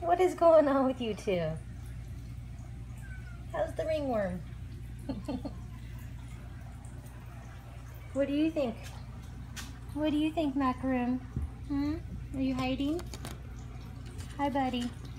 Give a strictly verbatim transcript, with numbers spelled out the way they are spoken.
What is going on with you two? How's the ringworm? What do you think? What do you think, Macaroon? Hmm? Are you hiding? Hi, buddy.